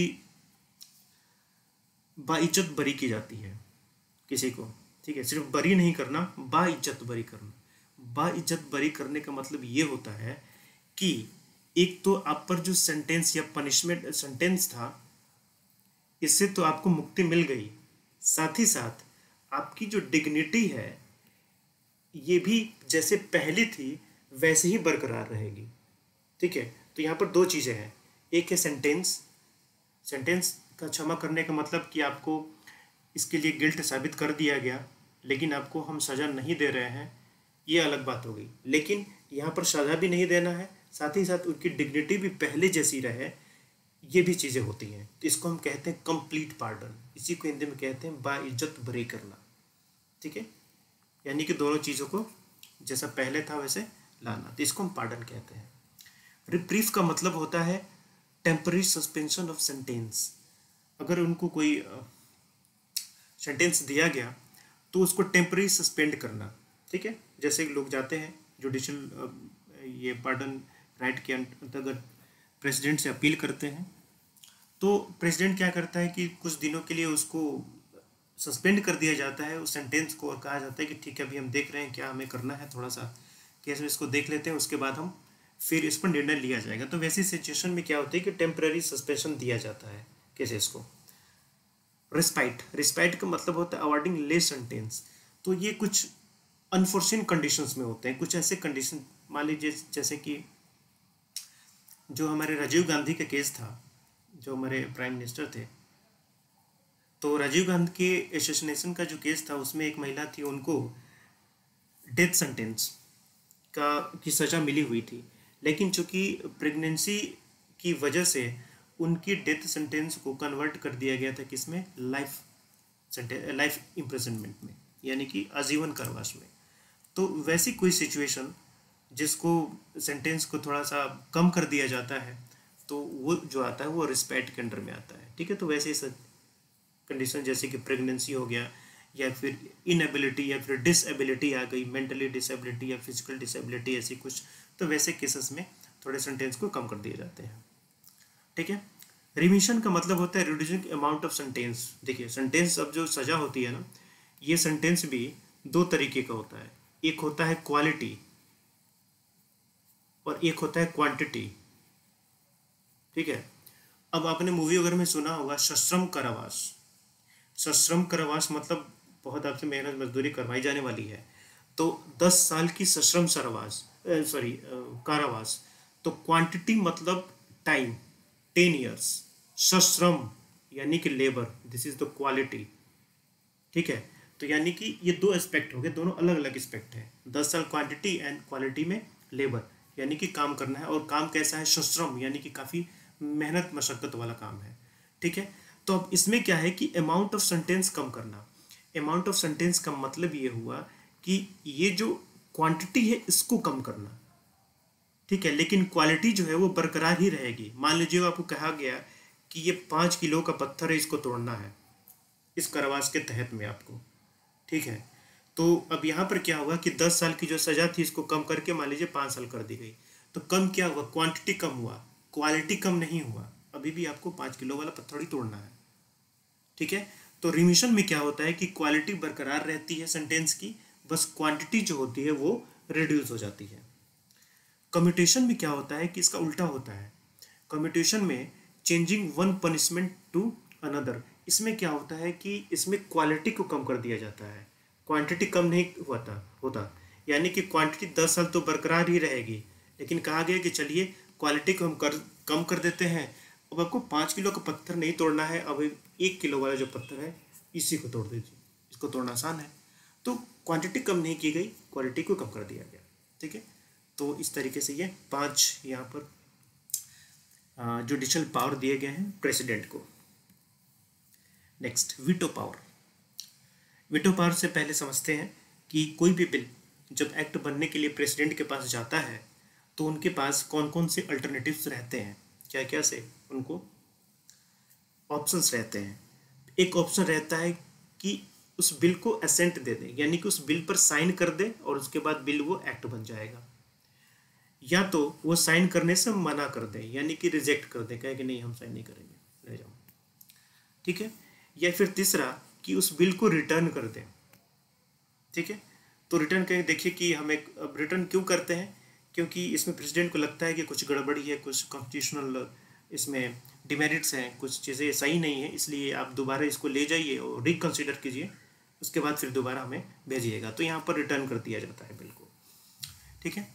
बाइज्जत बरी की जाती है किसी को, ठीक है। सिर्फ बरी नहीं करना, बाइज्जत बरी करना। बाइज्जत बरी करने का मतलब ये होता है कि एक तो आप पर जो सेंटेंस या पनिशमेंट सेंटेंस था, इससे तो आपको मुक्ति मिल गई, साथ ही साथ आपकी जो डिग्निटी है ये भी जैसे पहली थी वैसे ही बरकरार रहेगी, ठीक है। तो यहाँ पर 2 चीज़ें हैं, एक है सेंटेंस का क्षमा करने का मतलब कि आपको इसके लिए गिल्ट साबित कर दिया गया, लेकिन आपको हम सज़ा नहीं दे रहे हैं, ये अलग बात हो गई। लेकिन यहाँ पर सज़ा भी नहीं देना है, साथ ही साथ उनकी डिग्निटी भी पहले जैसी रहे, ये भी चीज़ें होती हैं। तो इसको हम कहते हैं कंप्लीट पार्डन, इसी को हिंदी में कहते हैं बाइज्जत बरी करना, ठीक है। यानी कि दोनों चीज़ों को जैसा पहले था वैसे लाना, तो इसको हम पार्डन कहते हैं। रिप्रीव का मतलब होता है टेम्पररी सस्पेंशन ऑफ सेंटेंस। अगर उनको कोई सेंटेंस दिया गया तो उसको टेम्पररी सस्पेंड करना, ठीक है। जैसे लोग जाते हैं जुडिशियल ये पार्डन राइट के अंतर्गत प्रेसिडेंट से अपील करते हैं, तो प्रेसिडेंट क्या करता है कि कुछ दिनों के लिए उसको सस्पेंड कर दिया जाता है उस सेंटेंस को, और कहा जाता है कि ठीक है, अभी हम देख रहे हैं क्या हमें करना है, थोड़ा सा केस में इसको देख लेते हैं, उसके बाद हम फिर इस पर निर्णय लिया जाएगा। तो वैसी सिचुएशन में क्या होती है कि टेम्पररी सस्पेंशन दिया जाता है केसेस को। रिस्पाइट का मतलब होता है अवॉइडिंग लेस सेंटेंस। तो ये कुछ अनफोर्सिन कंडीशंस में होते हैं, कुछ ऐसे कंडीशन, मान लीजिए जैसे कि जो हमारे राजीव गांधी का केस था, जो हमारे प्राइम मिनिस्टर थे, तो राजीव गांधी के एसोसिनेशन का जो केस था उसमें एक महिला थी, उनको डेथ सेंटेंस की सज़ा मिली हुई थी, लेकिन चूंकि प्रेगनेंसी की वजह से उनकी डेथ सेंटेंस को कन्वर्ट कर दिया गया था किसमें, लाइफ इम्प्रिजनमेंट में, यानी कि आजीवन कारावास में। तो वैसी कोई सिचुएशन जिसको सेंटेंस को थोड़ा सा कम कर दिया जाता है, तो वो जो आता है वो रिस्पेक्ट के अंडर में आता है। ठीक है, तो वैसे ही कंडीशन जैसे कि प्रेगनेंसी हो गया, या फिर इनएबिलिटी या फिर डिसएबिलिटी आ गई, मेंटली डिसेबिलिटी या फिजिकल डिसेबिलिटी, ऐसी कुछ, तो वैसे केसेस में थोड़े सेंटेंस को कम कर दिए जाते हैं। ठीक है, रिमिशन का मतलब होता है रिड्यूसिंग अमाउंट ऑफ सेंटेंस। देखिए सेंटेंस, अब जो सज़ा होती है ना, ये सेंटेंस भी दो तरीके का होता है, एक होता है क्वालिटी और एक होता है क्वांटिटी। ठीक है, अब आपने मूवी वगैरह में सुना होगा सश्रम कारावास। सश्रम कारावास मतलब बहुत आपसे मेहनत मजदूरी करवाई जाने वाली है, तो 10 साल की सश्रम कारावास। तो क्वांटिटी मतलब टाइम, 10 ईयर्स। सश्रम यानी कि labour, this is the quality. ठीक है, तो यानी कि ये दो एस्पेक्ट हो गए, दोनों अलग अलग एस्पेक्ट है। 10 साल क्वांटिटी एंड क्वालिटी में लेबर, यानी कि काम करना है, और काम कैसा है, सश्रम, यानी कि काफ़ी मेहनत मशक्क़त वाला काम है। ठीक है, तो अब इसमें क्या है कि अमाउंट ऑफ सेंटेंस कम करना। अमाउंट ऑफ सेंटेंस का मतलब ये हुआ कि ये जो क्वांटिटी है इसको कम करना। ठीक है, लेकिन क्वालिटी जो है वो बरकरार ही रहेगी। मान लीजिए आपको कहा गया कि ये 5 किलो का पत्थर है, इसको तोड़ना है इस कारावास के तहत में आपको। ठीक है, तो अब यहाँ पर क्या हुआ कि 10 साल की जो सज़ा थी इसको कम करके मान लीजिए 5 साल कर दी गई। तो कम क्या हुआ, क्वांटिटी कम हुआ, क्वालिटी कम नहीं हुआ। अभी भी आपको 5 किलो वाला पत्थर ही तोड़ना है। ठीक है, तो रिमिशन में क्या होता है कि क्वालिटी बरकरार रहती है सेंटेंस की, बस क्वांटिटी जो होती है वो रिड्यूस हो जाती है। कम्यूटेशन में क्या होता है कि इसका उल्टा होता है। कम्यूटेशन में changing one punishment to another, इसमें क्या होता है कि इसमें क्वालिटी को कम कर दिया जाता है, क्वांटिटी कम नहीं होता। यानी कि क्वांटिटी 10 साल तो बरकरार ही रहेगी, लेकिन कहा गया कि चलिए क्वालिटी को हम कम कर देते हैं। अब आपको 5 किलो का पत्थर नहीं तोड़ना है, अब 1 किलो वाला जो पत्थर है इसी को तोड़ दीजिए, इसको तोड़ना आसान है। तो क्वांटिटी कम नहीं की गई, क्वालिटी को कम कर दिया गया। ठीक है, तो इस तरीके से ये 5 यहाँ पर जुडिशल पावर दिए गए हैं प्रेसिडेंट को। Next, veto power. Veto power से पहले समझते हैं कि कोई भी बिल जब एक्ट बनने के लिए प्रेसिडेंट के पास जाता है तो उनके पास कौन कौन से अल्टरनेटिव्स रहते हैं, क्या क्या से उनको ऑप्शंस रहते हैं। एक ऑप्शन रहता है कि उस बिल को असेंट दे दें, यानी कि उस बिल पर साइन कर दें और उसके बाद बिल वो एक्ट बन जाएगा, या तो वो साइन करने से मना कर दें, यानी कि रिजेक्ट कर दें, कहें कि नहीं हम साइन नहीं करेंगे, ले जाओ। ठीक है, या फिर तीसरा कि उस बिल को रिटर्न कर दें। ठीक है, तो रिटर्न करें। देखिए कि हम एक रिटर्न क्यों करते हैं, क्योंकि इसमें प्रेसिडेंट को लगता है कि कुछ गड़बड़ी है, कुछ कॉन्स्टिट्यूशनल इसमें डिमेरिट्स हैं, कुछ चीज़ें सही नहीं है, इसलिए आप दोबारा इसको ले जाइए और रिकन्सिडर कीजिए, उसके बाद फिर दोबारा हमें भेजिएगा। तो यहाँ पर रिटर्न कर दिया जाता है बिल को। ठीक है,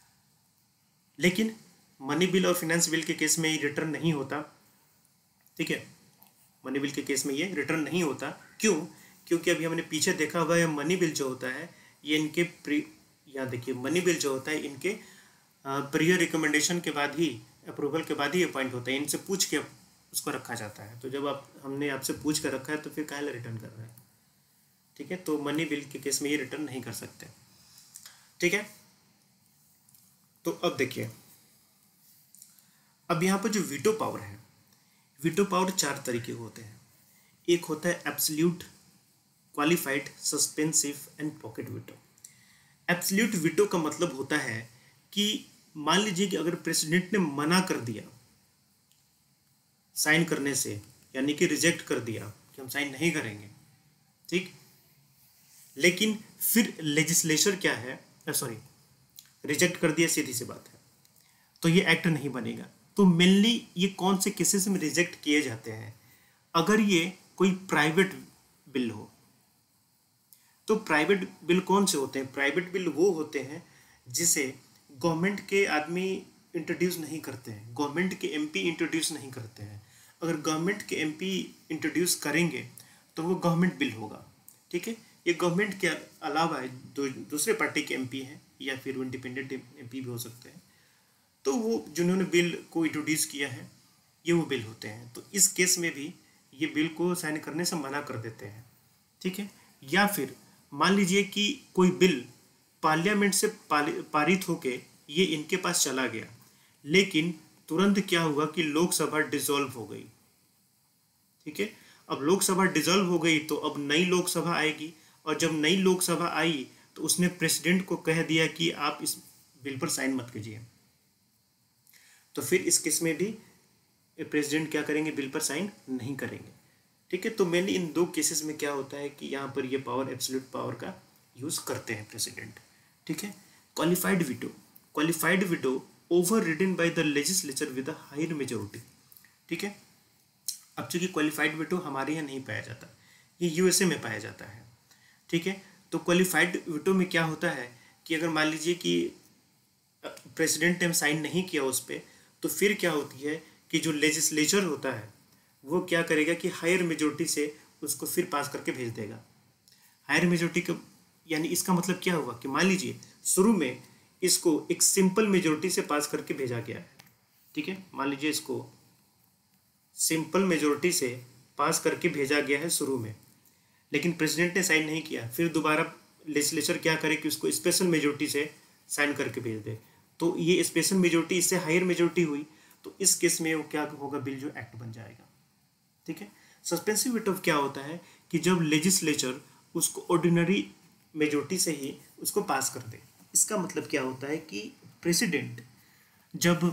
लेकिन मनी बिल और फिनेंस बिल के केस में ये रिटर्न नहीं होता। ठीक है, मनी बिल के केस में ये रिटर्न नहीं होता। क्यों? क्योंकि अभी हमने पीछे देखा हुआ है मनी बिल जो होता है ये इनके यहाँ देखिए, मनी बिल जो होता है इनके प्रियर रिकमेंडेशन के बाद ही, अप्रूवल के बाद ही अपॉइंट होता है, इनसे पूछ के उसको रखा जाता है। तो जब हमने आपसे पूछ कर रखा है तो फिर काहे रिटर्न कर रहे हैं। ठीक है, तो मनी बिल के केस में ये रिटर्न नहीं कर सकते। ठीक है, तो अब देखिए, अब यहाँ पर जो वीटो पावर है, वीटो पावर 4 तरीके होते हैं। एक होता है absolute, qualified, suspensive and pocket veto. Absolute veto का मतलब होता है कि मान लीजिए कि अगर प्रेसिडेंट ने मना कर दिया साइन करने से, यानी कि रिजेक्ट कर दिया कि हम साइन नहीं करेंगे, ठीक, लेकिन फिर लेजिस्लेचर क्या है, रिजेक्ट कर दिया, सीधी सी बात है, तो ये एक्ट नहीं बनेगा। तो मेनली ये कौन से केसेस में रिजेक्ट किए जाते हैं, अगर ये कोई प्राइवेट बिल हो। तो प्राइवेट बिल कौन से होते हैं? प्राइवेट बिल वो होते हैं जिसे गवर्नमेंट के आदमी इंट्रोड्यूस नहीं करते हैं, गवर्नमेंट के एमपी इंट्रोड्यूस नहीं करते हैं। अगर गवर्नमेंट के एमपी इंट्रोड्यूस करेंगे तो वो गवर्नमेंट बिल होगा। ठीक है, ये गवर्नमेंट के अलावा दूसरे पार्टी के एमपी हैं या फिर वो इंडिपेंडेंट एमपी भी हो सकते हैं, तो वो जिन्होंने बिल को इंट्रोड्यूस किया है ये वो बिल होते हैं। तो इस केस में भी ये बिल को साइन करने से मना कर देते हैं। ठीक है, या फिर मान लीजिए कि कोई बिल पार्लियामेंट से पारित होके ये इनके पास चला गया, लेकिन तुरंत क्या हुआ कि लोकसभा डिसॉल्व हो गई। ठीक है, अब लोकसभा डिसॉल्व हो गई तो अब नई लोकसभा आएगी, और जब नई लोकसभा आई तो उसने प्रेसिडेंट को कह दिया कि आप इस बिल पर साइन मत कीजिए। तो फिर इस केस में भी प्रेसिडेंट क्या करेंगे, बिल पर साइन नहीं करेंगे। ठीक है, तो मेनली इन दो केसेस में क्या होता है कि यहाँ पर ये पावर एब्सोल्यूट पावर का यूज करते हैं प्रेसिडेंट। ठीक है, qualified veto overridden by the legislature with a higher majority. ठीक है, अब चूंकि क्वालिफाइड वीटो हमारे यहाँ नहीं पाया जाता, ये यूएसए में पाया जाता है। ठीक है, तो क्वालिफाइड वीटो में क्या होता है कि अगर मान लीजिए कि प्रेसिडेंट ने साइन नहीं किया उस पर, तो फिर क्या होती है कि जो लेजिस्लेचर होता है वो क्या करेगा कि हायर मेजोरिटी से उसको फिर पास करके भेज देगा। हायर मेजोरिटी का यानी इसका मतलब क्या हुआ कि मान लीजिए शुरू में इसको एक सिंपल मेजोरिटी से पास करके भेजा गया है। ठीक है, मान लीजिए इसको सिंपल मेजोरिटी से पास करके भेजा गया है शुरू में, लेकिन प्रेसिडेंट ने साइन नहीं किया, फिर दोबारा लेजिस्लेचर क्या करे कि उसको स्पेशल मेजोरिटी से साइन करके भेज दे। तो ये स्पेशल मेजोरिटी इससे हायर मेजोरिटी हुई, तो इस केस में वो क्या होगा, बिल जो एक्ट बन जाएगा। ठीक है, सस्पेंसिव वीटो क्या होता है कि जब लेजिस्लेचर उसको ऑर्डिनरी मेजोरिटी से ही उसको पास कर दे। इसका मतलब क्या होता है कि प्रेसिडेंट जब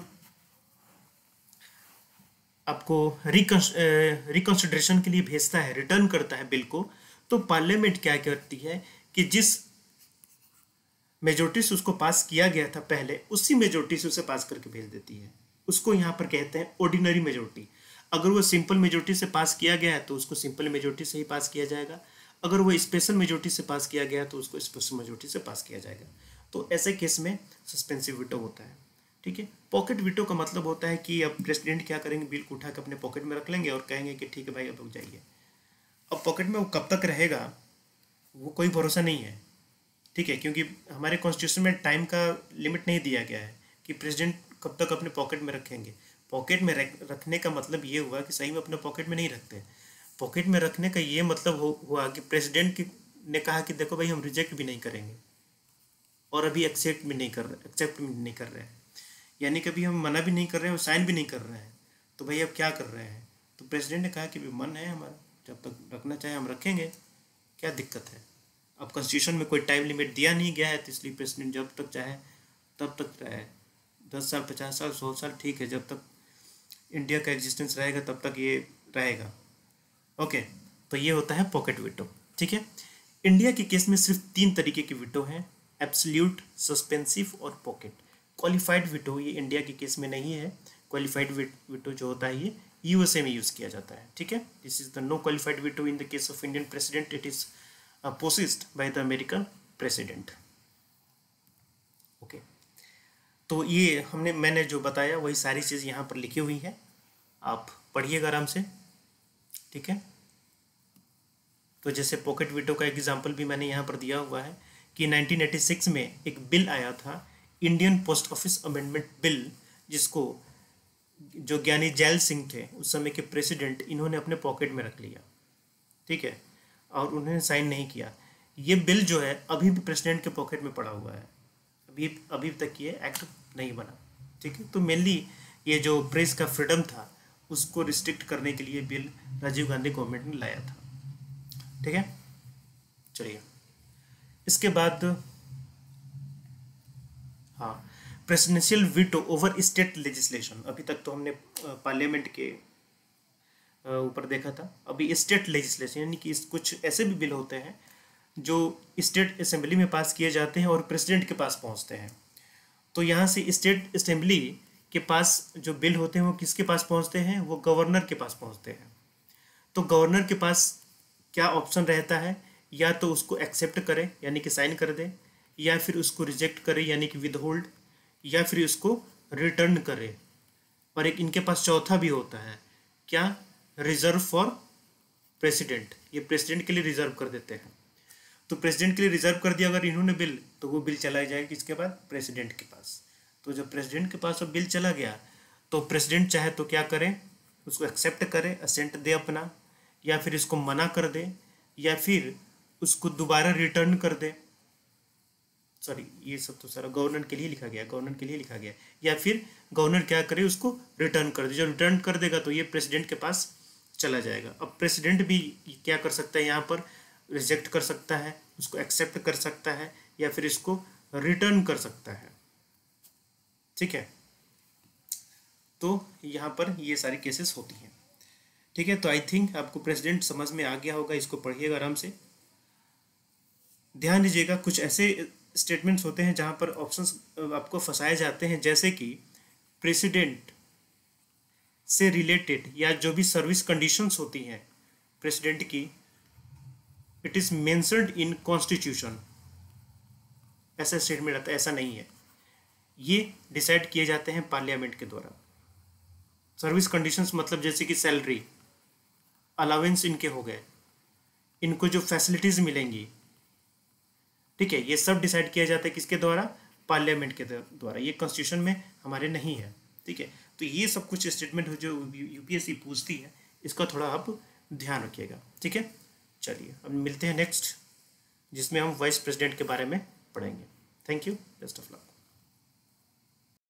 आपको रिकंसिडरेशन के लिए भेजता है, रिटर्न करता है बिल को, तो पार्लियामेंट क्या करती है कि जिस मेजोरिटी से उसको पास किया गया था पहले, उसी मेजोरिटी से उसे पास करके भेज देती है। उसको यहाँ पर कहते हैं ऑर्डिनरी मेजोरिटी। अगर वो सिंपल मेजोरिटी से पास किया गया है तो उसको सिंपल मेजोरिटी से ही पास किया जाएगा, अगर वो स्पेशल मेजोरिटी से पास किया गया तो उसको स्पेशल मेजोरिटी से पास किया जाएगा। तो ऐसे केस में सस्पेंसिव वीटो होता है। ठीक है, पॉकेट वीटो का मतलब होता है कि अब प्रेसिडेंट क्या करेंगे, बिल को उठा के अपने पॉकेट में रख लेंगे और कहेंगे कि ठीक है भाई अब रुक जाइए। अब पॉकेट में वो कब तक रहेगा वो कोई भरोसा नहीं है। ठीक है, क्योंकि हमारे कॉन्स्टिट्यूशन में टाइम का लिमिट नहीं दिया गया है कि प्रेसिडेंट कब तक अपने पॉकेट में रखेंगे। पॉकेट में रखने का मतलब ये हुआ कि सही में अपने पॉकेट में नहीं रखते। पॉकेट में रखने का ये मतलब हुआ कि प्रेसिडेंट ने कहा कि देखो भाई हम रिजेक्ट भी नहीं करेंगे और अभी एक्सेप्ट भी नहीं कर रहे हैं, यानी कभी हम मना भी नहीं कर रहे हैं और साइन भी नहीं कर रहे हैं। तो भाई अब क्या कर रहे हैं, तो प्रेसिडेंट ने कहा कि भी मन है हमारा, जब तक रखना चाहे हम रखेंगे, क्या दिक्कत है। अब कॉन्स्टिट्यूशन में कोई टाइम लिमिट दिया नहीं गया है, तो इसलिए प्रेसिडेंट जब तक चाहे तब तक रहे, 10 साल 50 साल 100 साल ठीक है, जब तक इंडिया का एग्जिस्टेंस रहेगा तब तक ये रहेगा। ओके, तो ये होता है पॉकेट वीटो। ठीक है, इंडिया के केस में सिर्फ 3 तरीके के वीटो हैं, एब्सोल्यूट, सस्पेंसिव और पॉकेट। क्वालिफाइड वीटो ये इंडिया के केस में नहीं है। क्वालिफाइड वीटो जो होता है ये यूएसए में यूज़ किया जाता है। ठीक है, this is the no qualified veto in the case of Indian president, it is possessed by the American president. Okay, तो ये मैंने जो बताया वही सारी चीज़ यहाँ पर लिखी हुई है, आप पढ़िएगा आराम से। ठीक है, तो जैसे पॉकेट वीटो का एग्जांपल भी मैंने यहाँ पर दिया हुआ है कि 1986 में एक बिल आया था, Indian post office amendment bill, जिसको जो ज्ञानी जैल सिंह थे उस समय के प्रेसिडेंट, इन्होंने अपने पॉकेट में रख लिया। ठीक है, और उन्होंने साइन नहीं किया। ये बिल जो है अभी भी प्रेसिडेंट के पॉकेट में पड़ा हुआ है, अभी तक ये एक्ट नहीं बना। ठीक है, तो मेनली ये जो प्रेस का फ्रीडम था उसको रिस्ट्रिक्ट करने के लिए बिल राजीव गांधी गवर्नमेंट ने लाया था। ठीक है, चलिए इसके बाद हाँ, presidential veto over state legislation. अभी तक तो हमने पार्लियामेंट के ऊपर देखा था, अभी स्टेट लेजिस्लेशन यानी कि कुछ ऐसे भी बिल होते हैं जो स्टेट असेंबली में पास किए जाते हैं और प्रेसिडेंट के पास पहुंचते हैं। तो यहाँ से स्टेट असेंबली के पास जो बिल होते हैं वो किसके पास पहुंचते हैं, वो गवर्नर के पास पहुंचते हैं। तो गवर्नर के पास क्या ऑप्शन रहता है, या तो उसको एक्सेप्ट करे यानी कि साइन कर दे, या फिर उसको रिजेक्ट करे यानी कि विदहोल्ड, या फिर उसको रिटर्न करे। और एक इनके पास चौथा भी होता है, क्या, रिजर्व फॉर प्रेसिडेंट, ये प्रेसिडेंट के लिए रिजर्व कर देते हैं। तो प्रेसिडेंट के लिए रिजर्व कर दिया अगर इन्होंने बिल, तो वो बिल चला जाएगा किसके पास, प्रेसिडेंट के पास। तो जब प्रेसिडेंट के पास अब बिल चला गया तो प्रेसिडेंट चाहे तो क्या करे, उसको एक्सेप्ट करे, असेंट दे अपना, या फिर इसको मना कर दे, या फिर उसको दोबारा रिटर्न कर दे। सॉरी, ये सब तो सारा गवर्नर के लिए लिखा गया, गवर्नर के लिए लिखा गया। या फिर गवर्नर क्या करे, उसको रिटर्न कर दे। जब रिटर्न कर देगा तो ये प्रेसिडेंट के पास चला जाएगा। अब प्रेसिडेंट भी क्या कर सकता है, यहाँ पर रिजेक्ट कर सकता है, उसको एक्सेप्ट कर सकता है, या फिर इसको रिटर्न कर सकता है। ठीक है, तो यहाँ पर ये सारी केसेस होती हैं। ठीक है, तो आई थिंक आपको प्रेसिडेंट समझ में आ गया होगा, इसको पढ़िएगा आराम से। ध्यान दीजिएगा, कुछ ऐसे स्टेटमेंट्स होते हैं जहाँ पर ऑप्शंस आपको फंसाए जाते हैं, जैसे कि प्रेसिडेंट से रिलेटेड या जो भी सर्विस कंडीशंस होती हैं प्रेसिडेंट की, it is mentioned in constitution, ऐसा स्टेटमेंट आता है। ऐसा नहीं है, ये डिसाइड किए जाते हैं पार्लियामेंट के द्वारा। सर्विस कंडीशंस मतलब जैसे कि सैलरी, अलावेंस इनके हो गए, इनको जो फैसिलिटीज़ मिलेंगी, ठीक है, ये सब डिसाइड किया जाता है किसके द्वारा, पार्लियामेंट के द्वारा। ये कॉन्स्टिट्यूशन में हमारे नहीं है। ठीक है, तो ये सब कुछ स्टेटमेंट जो यूपीएससी पूछती है, इसका थोड़ा आप ध्यान रखिएगा। ठीक है, चलिए अब मिलते हैं नेक्स्ट, जिसमें हम वाइस प्रेसिडेंट के बारे में पढ़ेंगे। Thank you, best of luck.